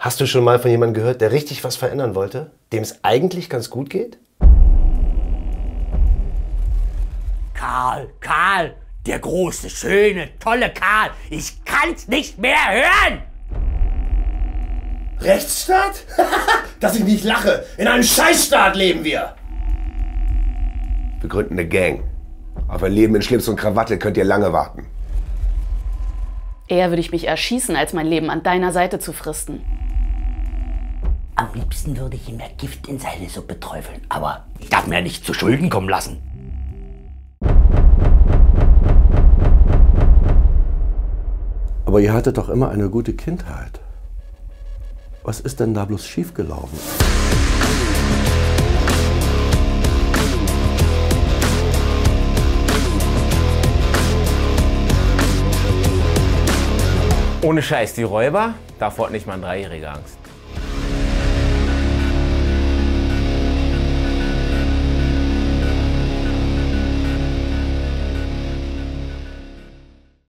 Hast du schon mal von jemandem gehört, der richtig was verändern wollte, dem es eigentlich ganz gut geht? Karl, der große, schöne, tolle Karl. Ich kann's nicht mehr hören! Rechtsstaat? Dass ich nicht lache. In einem Scheißstaat leben wir. Wir gründen eine Gang. Auf ein Leben in Schlips und Krawatte könnt ihr lange warten. Eher würde ich mich erschießen, als mein Leben an deiner Seite zu fristen. Am liebsten würde ich ihm mehr Gift in seine Suppe träufeln. Aber ich darf mir ja nicht zu Schulden kommen lassen. Aber ihr hattet doch immer eine gute Kindheit. Was ist denn da bloß schiefgelaufen? Ohne Scheiß, die Räuber, davor hat nicht mal ein Dreijähriger Angst.